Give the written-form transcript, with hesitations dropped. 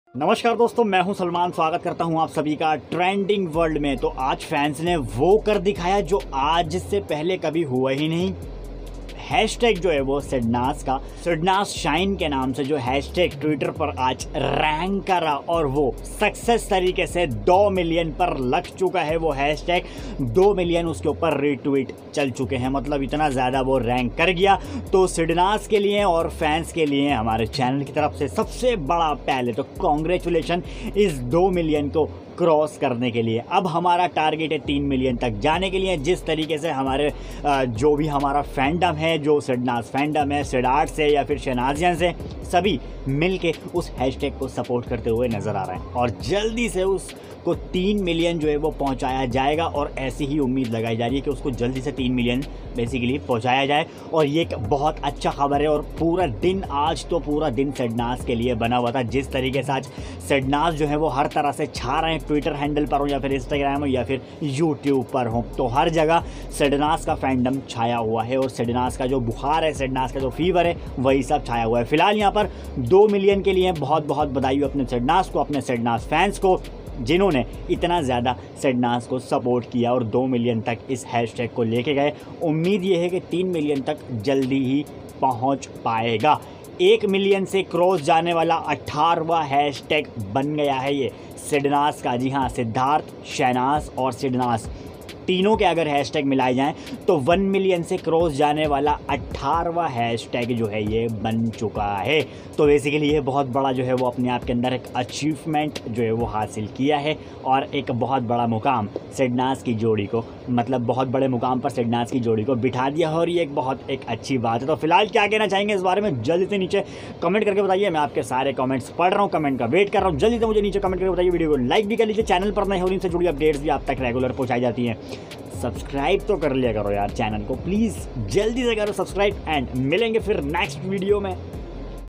नमस्कार दोस्तों, मैं हूं सलमान। स्वागत करता हूं आप सभी का ट्रेंडिंग वर्ल्ड में। तो आज फैंस ने वो कर दिखाया जो आज से पहले कभी हुआ ही नहीं। हैशटैग जो है वो सिडनास का, सिडनास शाइन के नाम से जो हैशटैग ट्विटर पर आज रैंक करा और वो सक्सेस तरीके से 2 मिलियन पर लग चुका है। वो हैशटैग 2 मिलियन उसके ऊपर रिट्वीट चल चुके हैं, मतलब इतना ज़्यादा वो रैंक कर गया। तो सिडनास के लिए और फैंस के लिए हमारे चैनल की तरफ से सबसे बड़ा पहले तो कॉन्ग्रेचुलेशन इस 2 मिलियन को क्रॉस करने के लिए। अब हमारा टारगेट है 3 मिलियन तक जाने के लिए। जिस तरीके से हमारे जो भी हमारा फैंडम है, जो सिडनास फैंडम है, सिडार्ट से या फिर शहनाजियन से, सभी मिलके उस हैशटैग को सपोर्ट करते हुए नज़र आ रहे हैं और जल्दी से उसको 3 मिलियन जो है वो पहुंचाया जाएगा। और ऐसी ही उम्मीद लगाई जा रही है कि उसको जल्दी से 3 मिलियन बेसिकली पहुंचाया जाए। और ये एक बहुत अच्छा खबर है। और पूरा दिन, आज तो पूरा दिन सिडनास के लिए बना हुआ था। जिस तरीके से आज सिडनास जो है वो हर तरह से छा रहे हैं, ट्विटर हैंडल पर हो या फिर इंस्टाग्राम हो या फिर यूट्यूब पर हो, तो हर जगह सिडनास का फैंडम छाया हुआ है। और सिडनास का जो बुखार है, सिडनास का जो फीवर है, वही सब छाया हुआ है। फिलहाल यहाँ पर 2 मिलियन के लिए बहुत बहुत बधाई हो अपने सिडनास को, अपने सिडनास फैंस को, जिन्होंने इतना ज़्यादा सिडनास को सपोर्ट किया और 2 मिलियन तक इस हैशटैग को लेके गए। उम्मीद ये है कि 3 मिलियन तक जल्दी ही पहुंच पाएगा। 1 मिलियन से क्रॉस जाने वाला 18वां हैशटैग बन गया है ये सिडनास का। जी हाँ, सिद्धार्थ, शहनाज और सिडनास तीनों के अगर हैशटैग मिलाए जाएं तो 1 मिलियन से क्रॉस जाने वाला 18वां हैशटैग जो है ये बन चुका है। तो बेसिकली ये बहुत बड़ा जो है वो अपने आप के अंदर एक अचीवमेंट जो है वो हासिल किया है और एक बहुत बड़ा मुकाम सिडनास की जोड़ी को, मतलब बहुत बड़े मुकाम पर सिडनास की जोड़ी को बिठा दिया है। और ये एक अच्छी बात है। तो फिलहाल क्या कहना चाहेंगे इस बारे में जल्दी से नीचे कमेंट करके बताइए। मैं आपके सारे कमेंट्स पढ़ रहा हूँ, कमेंट का वेट कर रहा हूँ। जल्दी से मुझे नीचे कमेंट करके बताइए। वीडियो को लाइक भी कर लीजिए। चैनल पर नए हो, इनसे जुड़ी अपडेट्स भी आप तक रेगुलर पहुँचाई जाती हैं। सब्सक्राइब तो कर लिया करो यार चैनल को, प्लीज़ जल्दी से करो सब्सक्राइब। एंड मिलेंगे फिर नेक्स्ट वीडियो में।